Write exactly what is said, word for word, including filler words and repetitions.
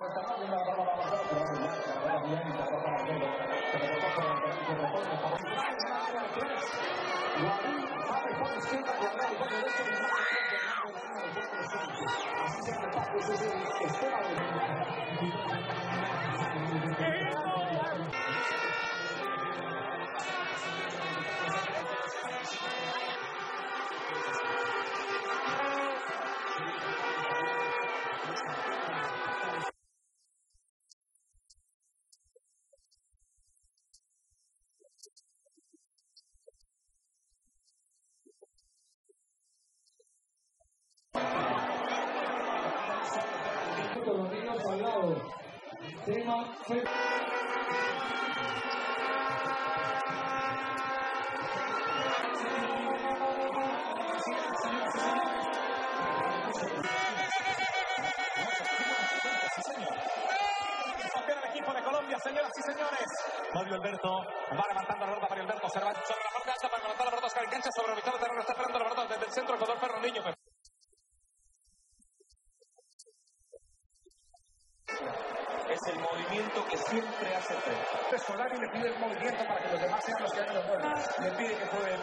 Los niños al lado. Tema fe... el equipo de Colombia, señoras y señores. Mario Alberto va levantando la pelota. Mario Alberto se va sobre la parte alta para levantar la pelota. Oscar engancha sobre el mitad del terreno. Está esperando la pelota desde el centro con el perro niño. Es el movimiento que siempre hace Fred. Solari le pide el movimiento para que los demás sean los que hagan los goles. Le pide que juegue